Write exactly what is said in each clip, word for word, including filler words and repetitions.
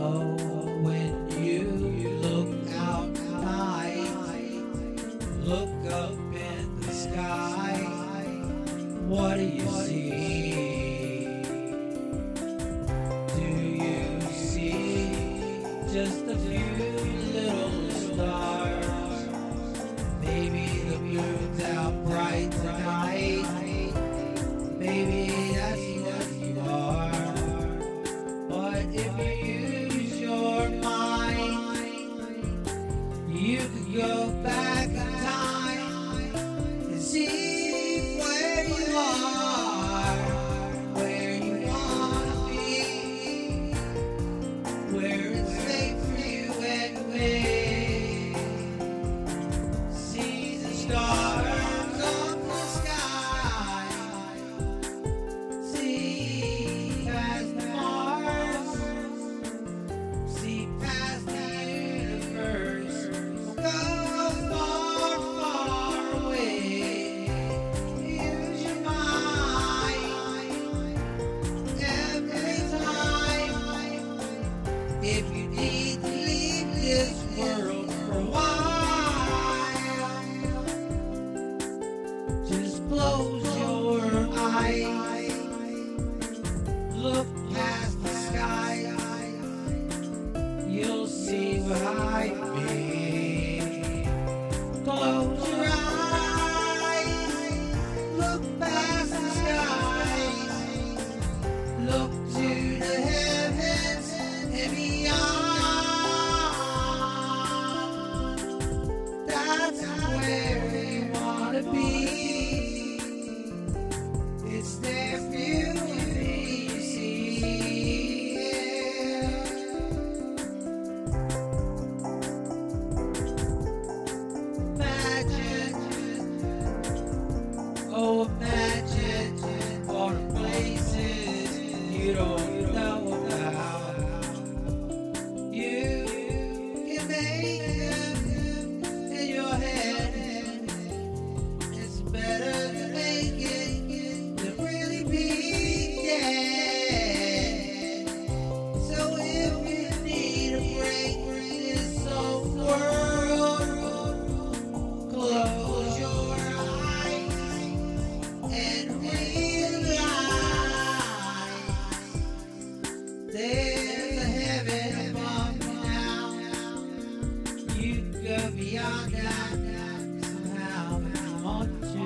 Oh, when you look out tonight, look up in the sky, what do you see? Do you see just a few little stars? Maybe the moon's out bright tonight. Maybe that's what you are. But if you use your mind, you could go back in time and see where you are, where you wanna be, where it's safe for you and me. See the stars up the sky, see past the Mars, see past the universe, go far, far away. Use your mind every time. If you need to leave this world for a while, just close your eyes, look past the sky, you'll see what I mean. Close your eyes, look past the skies, look to the heavens and beyond. That's where you wanna be. It's there for you and me, you see. Imagine, oh imagine all the places you don't know about. You can make them in your head. It's better to make it than really be dead. So if you need a break from this old world, close your eyes and realize there's a heaven above you now. You can go beyond that somehow if you want to.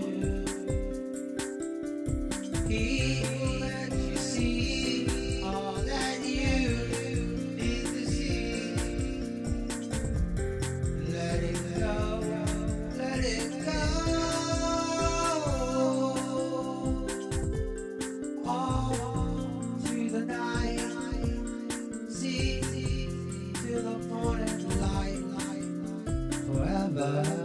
He will let you see all that you need to see. Let it go, let it go. All to the night, see, till the morning light, forever.